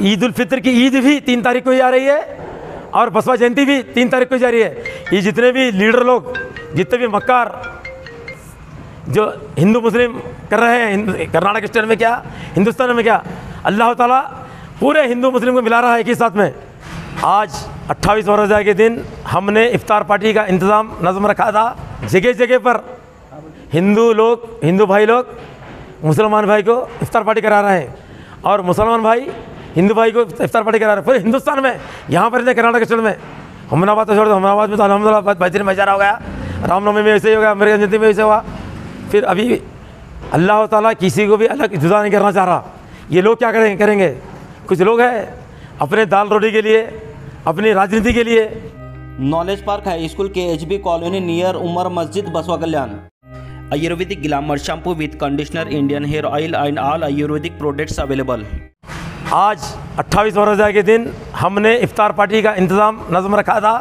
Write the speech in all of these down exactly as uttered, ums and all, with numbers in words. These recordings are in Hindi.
ईद उल फितर की ईद भी तीन तारीख को ही आ रही है और बसवा जयंती भी तीन तारीख को ही जा रही है। ये जितने भी लीडर लोग, जितने भी मक्कार जो हिंदू मुस्लिम कर रहे हैं, कर्नाटक स्टेट में क्या, हिंदुस्तान में क्या, अल्लाह ताला पूरे हिंदू मुस्लिम को मिला रहा है एक ही साथ में। आज अट्ठाईस रोज़ा के दिन हमने इफ्तार पार्टी का इंतज़ाम नज़म रखा था। जगह जगह पर हिंदू लोग, हिंदू भाई लोग मुसलमान भाई को इफ्तार पार्टी करा रहे हैं और मुसलमान भाई हिंदू भाई को इफ्तार पार्टी करा रहे हैं पूरे हिंदुस्तान में। यहाँ पर नहीं, कर्नाटक स्टेट में, हमनाबाद तो छोड़ दो, हमनाबाद में तो अलहमदुलिल्लाह बेहतरीन भाईचारा हो गया। रामनवमी में ऐसे ही हो गया, अमेरिकन जयंती में ऐसे हुआ। फिर अभी अल्लाह ताला किसी को भी अलग जुदा नहीं करना चाह रहा। ये लोग क्या करेंगे करेंगे कुछ लोग हैं अपने दाल रोटी के लिए, अपनी राजनीति के लिए। नॉलेज पार्क हाई स्कूल के H B colony near Umar Masjid Basavakalyan. Ayurvedic glamour shampoo with conditioner, Indian hair oil and all ayurvedic products available. आज अट्ठाईस रोज़ा के दिन हमने इफ्तार पार्टी का इंतज़ाम नज़म रखा था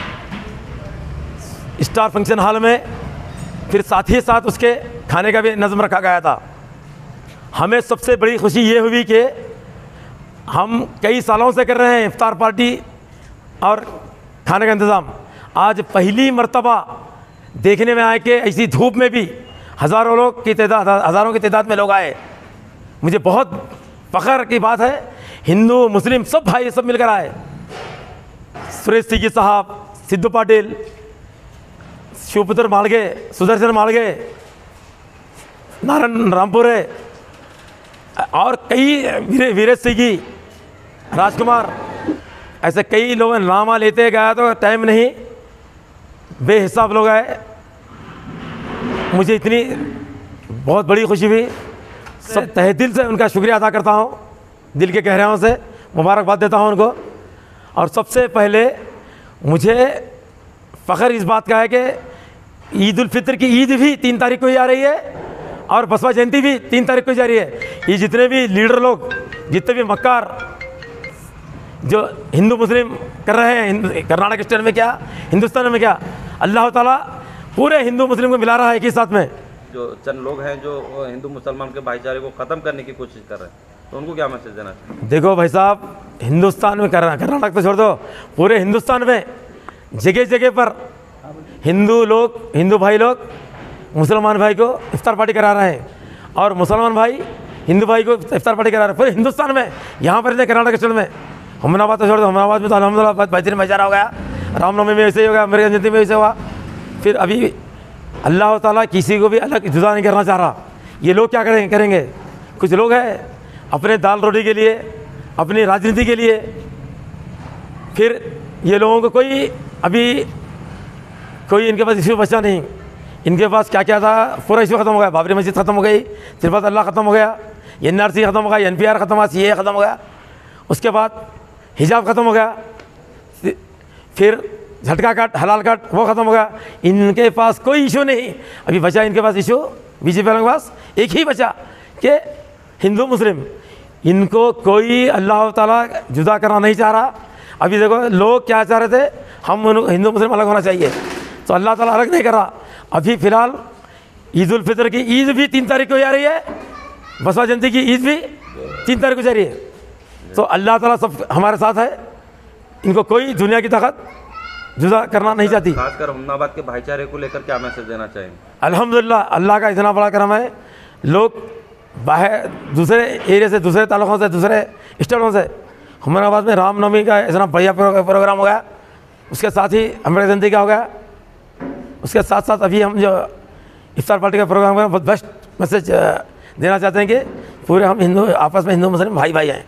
स्टार फंक्शन हॉल में। फिर साथ ही साथ उसके खाने का भी नज़म रखा गया था। हमें सबसे बड़ी खुशी ये हुई कि हम कई सालों से कर रहे हैं इफ्तार पार्टी और खाने का इंतज़ाम। आज पहली मर्तबा देखने में आए कि ऐसी धूप में भी हज़ारों लोग की तादाद हज़ारों की तादाद में लोग आए। मुझे बहुत फ़ख्र की बात है, हिंदू मुस्लिम सब भाई सब मिलकर आए। सुरेश सिगी साहब, सिद्धू पाटिल, शिवपुत्र मालगे, सुदर्शन मालगे, नारायण रामपुरे और कई वीरे वीरेश सिगी, राजकुमार, ऐसे कई लोग नामा लेते गया तो टाइम नहीं, बेहिसाब लोग आए। मुझे इतनी बहुत बड़ी खुशी हुई। सब तहे दिल से उनका शुक्रिया अदा करता हूँ, दिल के गहराइयों से मुबारकबाद देता हूँ उनको। और सबसे पहले मुझे फ़ख्र इस बात का है कि ईद उल फितर की ईद भी तीन तारीख को ही आ रही है और बसवा जयंती भी तीन तारीख को ही जा रही है। ये जितने भी लीडर लोग, जितने भी मक्कार जो हिंदू मुस्लिम कर रहे हैं, कर्नाटक स्टेट में क्या, हिंदुस्तान में क्या, अल्लाह ताला पूरे हिंदू मुस्लिम को मिला रहा है एक ही साथ में। जो चंद लोग हैं जो हिंदू मुसलमान के भाईचारे को ख़त्म करने की कोशिश कर रहे हैं, तो उनको क्या मैसेज देना चाहिए? देखो भाई साहब, हिंदुस्तान में कर्नाटक तो छोड़ दो, पूरे हिंदुस्तान में जगह जगह पर हिंदू लोग, हिंदू भाई लोग मुसलमान भाई को इफ्तार पार्टी करा रहे हैं और मुसलमान भाई हिंदू भाई को इफ्तार पार्टी करा रहे हैं पूरे हिंदुस्तान में। यहाँ पर नहीं, कर्नाटक स्टेट में, हमनाबाद तो छोड़ दो, हमनाबाद में तो अलहमदुलिल्लाह बेहतरीन भाईचारा हो गया। रामनवमी में ऐसे ही हो गया, अमेरिकन जयंती में ऐसे हुआ। फिर अभी अल्लाह ताला किसी को भी अलग जुदा नहीं करना चाह रहा। ये लोग क्या करेंगे करेंगे कुछ लोग हैं अपने दाल रोटी के लिए, अपनी राजनीति के लिए। फिर ये लोगों को कोई अभी कोई इनके पास इशू बचा नहीं। इनके पास क्या क्या था पूरा इशू ख़त्म हो गया। बाबरी मस्जिद ख़त्म हो गई, सिरफत अल्लाह ख़त्म हो गया, एन आर सी ख़त्म हो गया, एन पी आर ख़त्म हुआ, सी ए ख़त्म हो गया, उसके बाद हिजाब ख़त्म हो गया, फिर झटका काट, हलाल काट, वो ख़त्म हो गया। इनके पास कोई इशू नहीं। अभी बचा इनके पास इशू, बीजेपी वालों के पास एक ही बचा कि हिंदू मुस्लिम। इनको कोई अल्लाह ताला जुदा करना नहीं चाह रहा। अभी देखो लोग क्या चाह रहे थे, हम हिंदू मुस्लिम अलग होना चाहिए, तो अल्लाह ताला अलग नहीं कर रहा। अभी फ़िलहाल ईद उल फितर की ईद भी तीन तारीख को ही आ रही है, बसवा जयंती की ईद भी तीन तारीख को जा रही है। तो अल्लाह ताला सब हमारे साथ है। इनको कोई दुनिया की ताकत जुदा करना नहीं चाहती। खासकर हमनाबाद के भाईचारे को लेकर क्या मैसेज देना चाहिए? अल्हम्दुलिल्लाह, अल्लाह का इतना बड़ा करम है। लोग बाहर दूसरे एरिया से, दूसरे तालुकों से, दूसरे स्टेटों से, हमनाबाद में रामनवमी का इतना बढ़िया प्रोग्राम हो गया, उसके साथ ही अमृत जयंती का हो गया, उसके साथ साथ अभी हम जो इफ्तार पार्टी का प्रोग्राम कर बहुत बेस्ट मैसेज देना चाहते हैं कि पूरे हम हिंदू आपस में हिंदू मुस्लिम भाई भाई हैं।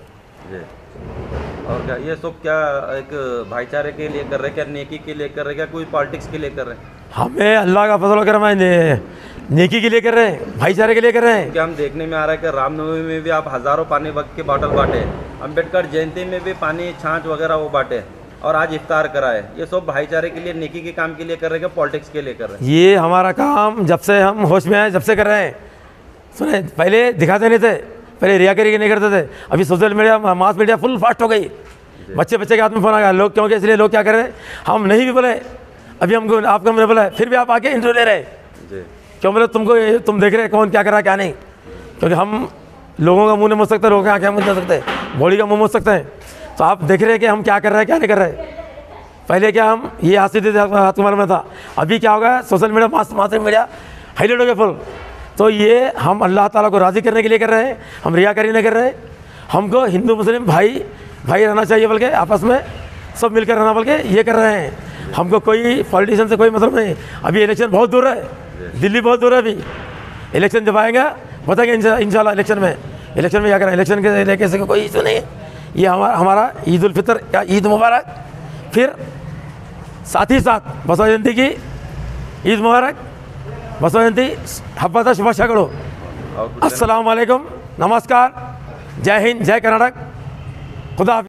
और क्या ये सब क्या एक भाईचारे के लिए कर रहे हैं, क्या नेकी के लिए कर रहे हैं, क्या कोई पॉलिटिक्स के लिए कर रहे हैं? हमें अल्लाह का फजल करम है, ने, नेकी के लिए कर रहे हैं, भाईचारे के लिए कर रहे हैं। क्या हम देखने में आ रहा है कि रामनवमी में भी आप हज़ारों पानी वक्त के बॉटल बांटे, अम्बेडकर जयंती में भी पानी छाछ वगैरह वो बांटे, और आज इफ्तार कराए। ये सब भाईचारे के लिए, नेकी के काम के लिए कर रहे हैं, पॉलिटिक्स के लिए कर रहे हैं? ये हमारा काम जब से हम होश में आए जब से कर रहे हैं। सुने, पहले दिखाते नहीं थे, पहले रियाकरी नहीं करते थे। अभी social media, mass media full fast हो गई। बच्चे बच्चे के हाथ में फ़ोन आ गया लोग, क्योंकि इसलिए लोग क्या कर रहे हैं, हम नहीं भी बोले, अभी हमको आपको हमने बोला, फिर भी आप आके इंटरव्यू ले रहे। क्यों बोले, तुमको तुम देख रहे कौन क्या कर रहा है क्या नहीं, क्योंकि हम लोगों का मुंह नहीं मोड़ सकते, लोगों की आँखें नहीं सकते, बॉडी का मुंह मोड़ सकते हैं। तो आप देख रहे हैं कि हम क्या कर रहे हैं, क्या नहीं कर रहे हैं। पहले क्या हम ये हाथ सीधे हाथ कुमार में था, अभी क्या होगा, social media mass mass media highlight हो गया फुल। तो ये हम अल्लाह ताला को राज़ी करने के लिए कर रहे हैं, हम रियाकारी नहीं कर रहे हैं। हमको हिंदू मुस्लिम भाई भाई रहना चाहिए, बल्कि आपस में सब मिलकर रहना, बल्कि ये कर रहे हैं। हमको कोई पॉलिटिशियन से कोई मतलब नहीं। अभी इलेक्शन बहुत दूर है, दिल्ली बहुत दूर है। अभी इलेक्शन जब आएगा बताएंगे इंशाल्लाह इलेक्शन में इलेक्शन में क्या करें। इलेक्शन के लेके से कोई इशू नहीं है। ये हमारा हमारा ईद उल फितर या ईद मुबारक, फिर साथ ही साथ बसवा जयंती की ईद मुबारक, बसवा जयंती हब्बत शुभाशयಗಳು। अस्सलाम वालेकुम, नमस्कार, जय हिंद, जय कर्नाटक, खुदा।